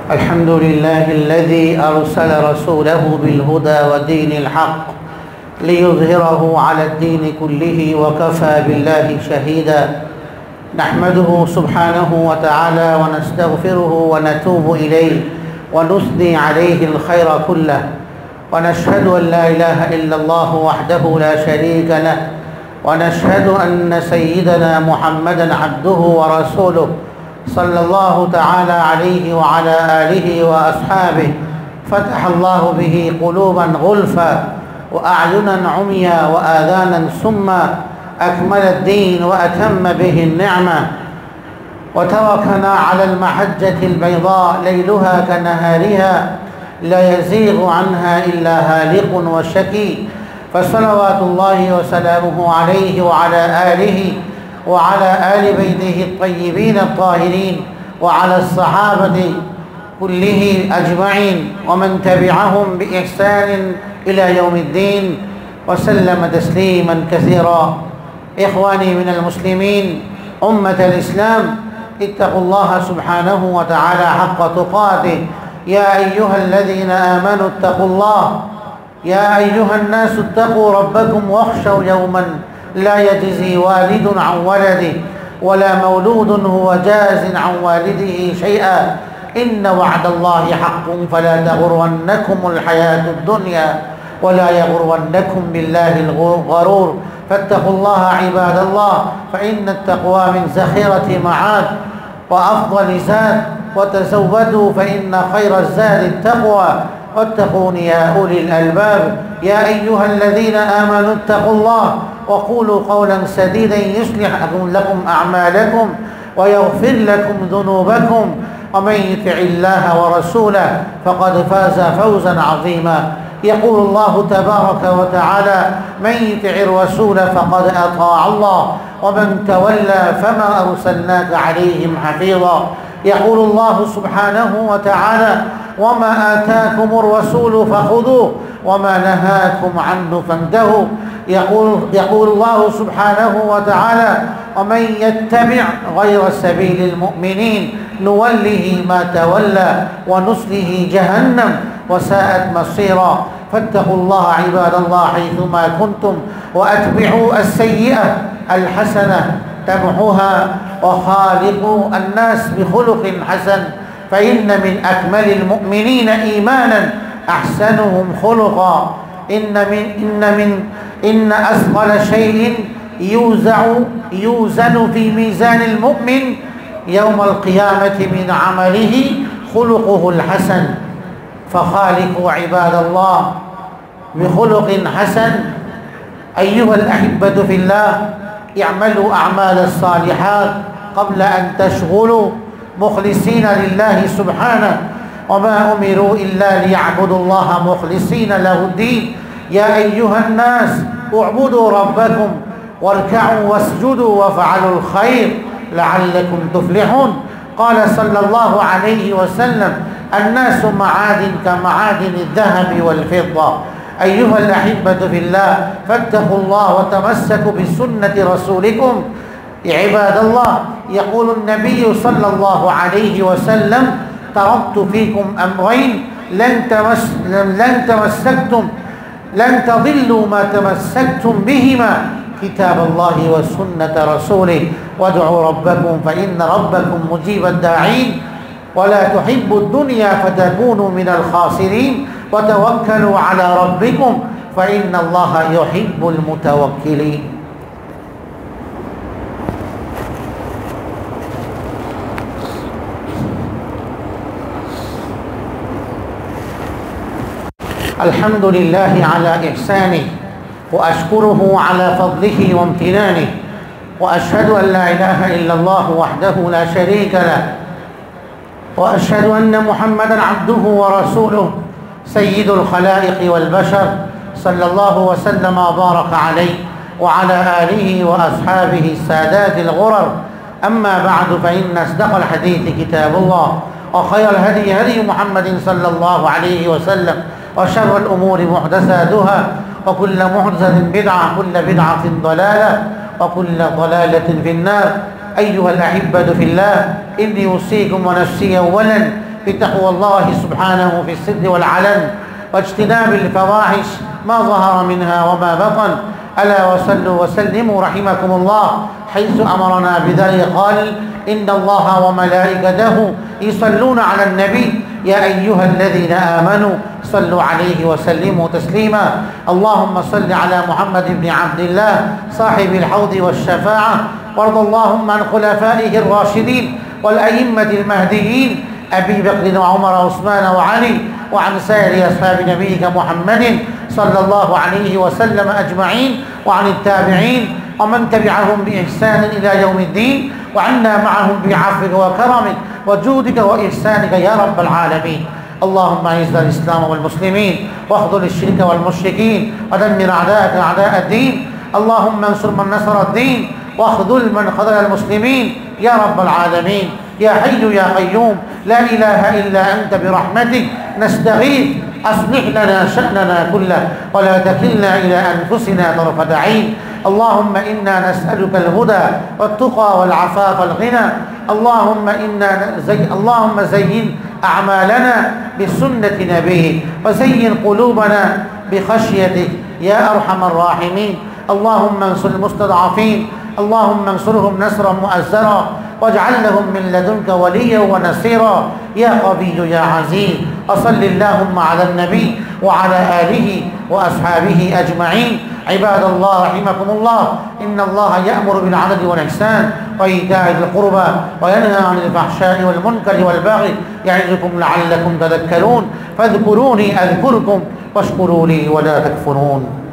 الحمد لله الذي أرسل رسوله بالهدى ودين الحق ليظهره على الدين كله وكفى بالله شهيدا. نحمده سبحانه وتعالى ونستغفره ونتوب إليه ونثني عليه الخير كله، ونشهد أن لا إله إلا الله وحده لا شريك له، ونشهد أن سيدنا محمدا عبده ورسوله صلى الله تعالى عليه وعلى آله وأصحابه. فتح الله به قلوبا غلفا وأعينا عميا وآذانا سما، أكمل الدين وأتم به النعمة، وتركنا على المحجة البيضاء ليلها كنهارها لا يزيغ عنها إلا هالق وشكي. فصلوات الله وسلامه عليه وعلى آله وعلى آل بيته الطيبين الطاهرين وعلى الصحابة كله أجمعين ومن تبعهم بإحسان إلى يوم الدين وسلم تسليما كثيرا. إخواني من المسلمين أمة الإسلام، اتقوا الله سبحانه وتعالى حق تقاته. يا أيها الذين آمنوا اتقوا الله، يا أيها الناس اتقوا ربكم واخشوا يوما لا يجزي والد عن ولده ولا مولود هو جاز عن والده شيئا، إن وعد الله حق فلا تغرنكم الحياة الدنيا ولا يغرنكم بالله الغرور. فاتقوا الله عباد الله، فإن التقوى من زخيرة معاد وأفضل زاد، وتزودوا فإن خير الزاد التقوى، واتقون يا أولي الألباب. يا أيها الذين آمنوا اتقوا الله وقولوا قولا سديدا يصلح لكم أعمالكم ويغفر لكم ذنوبكم، ومن يطع الله ورسوله فقد فاز فوزا عظيما. يقول الله تبارك وتعالى: من يطع الرسول فقد أطاع الله ومن تولى فما أرسلناك عليهم حفيظا. يقول الله سبحانه وتعالى: وما آتاكم الرسول فخذوه وما نهاكم عنه فانتهوا. يقول الله سبحانه وتعالى: ومن يتبع غير سبيل المؤمنين نوله ما تولى ونصله جهنم وساءت مصيرا. فاتقوا الله عباد الله حيثما كنتم، وأتبعوا السيئة الحسنة تمحوها، وخالقوا الناس بخلق حسن، فإن من أكمل المؤمنين إيمانا أحسنهم خلقا. إن أثقل شيء يوزن في ميزان المؤمن يوم القيامة من عمله خلقه الحسن. فخالقوا عباد الله بخلق حسن. أيها الأحبة في الله، اعملوا أعمال الصالحات قبل أن تشغلوا، مخلصين لله سبحانه، وما أمروا إلا ليعبدوا الله مخلصين له الدين. يا أيها الناس اعبدوا ربكم واركعوا واسجدوا وافعلوا الخير لعلكم تفلحون. قال صلى الله عليه وسلم: الناس معادن كمعادن الذهب والفضة. أيها الأحبة في الله، فاتقوا الله وتمسكوا بسنة رسولكم. عباد الله، يقول النبي صلى الله عليه وسلم: تركت فيكم أمرين لن تضلوا ما تمسكتم بهما، كتاب الله وسنة رسوله، وادعوا ربكم فإن ربكم مجيب الداعين، ولا تحبوا الدنيا فتكونوا من الخاسرين، وتوكلوا على ربكم فإن الله يحب المتوكلين. الحمد لله على إحسانه، وأشكره على فضله وامتنانه، وأشهد أن لا إله إلا الله وحده لا شريك له، وأشهد أن محمدا عبده ورسوله سيد الخلائق والبشر، صلى الله وسلم وبارك عليه وعلى آله وأصحابه السادات الغرر. أما بعد، فإن أصدق الحديث كتاب الله، وخير الهدي هدي محمد صلى الله عليه وسلم، وشر الأمور محدثاتها، وكل محدثة بدعة، كل بدعة ضلالة، وكل ضلالة في النار. أيها الأحبة في الله، إني أوصيكم ونفسي أولا بتقوى الله سبحانه في السر والعلن واجتناب الفواحش ما ظهر منها وما بطن. ألا وصلوا وسلموا رحمكم الله حيث أمرنا بذلك قال: إن الله وملائكته يصلون على النبي يا أيها الذين آمنوا صلوا عليه وسلموا تسليما. اللهم صل على محمد بن عبد الله صاحب الحوض والشفاعة، وارض اللهم عن خلفائه الراشدين والأئمة المهديين أبي بكر وعمر وعثمان وعلي، وعن سائر أصحاب نبيك محمد صلى الله عليه وسلم أجمعين، وعن التابعين ومن تبعهم بإحسان إلى يوم الدين، وعنا معهم بعفوك وكرمك وجودك وإحسانك يا رب العالمين. اللهم أعز الإسلام والمسلمين واخذل الشرك والمشركين ودمر أعداءك أعداء الدين. اللهم انصر من نصر الدين واخذل من خذل المسلمين يا رب العالمين. يا حي يا قيوم لا إله إلا أنت برحمتك نستغيث أصلح لنا شأننا كله ولا تكلنا إلى أنفسنا طرفة عين. اللهم إنا نسألك الهدى والتقى والعفاف والغنى. اللهم زين أعمالنا بسنة نبيك وزين قلوبنا بخشيتك يا أرحم الراحمين. اللهم انصر المستضعفين، اللهم انصرهم نصرا مؤزرا واجعل لهم من لدنك وليا ونصيرا يا قوي يا عزيز. وصل اللهم على النبي وعلى آله وأصحابه أجمعين. عباد الله رحمكم الله، إن الله يأمر بالعدل والإحسان وإيتاء ذي القربى وينهى عن الفحشاء والمنكر والبغي يعظكم لعلكم تذكرون. فاذكروني أذكركم واشكروا لي ولا تكفرون.